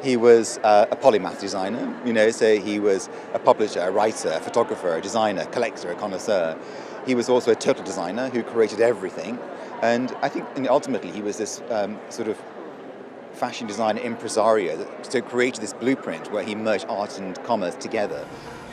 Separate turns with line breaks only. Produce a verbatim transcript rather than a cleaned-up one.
He was uh, a polymath designer, you know, so he was a publisher, a writer, a photographer, a designer, collector, a connoisseur. He was also a total designer who created everything. And I think you know, ultimately he was this um, sort of fashion designer impresario that so created this blueprint where he merged art and commerce together.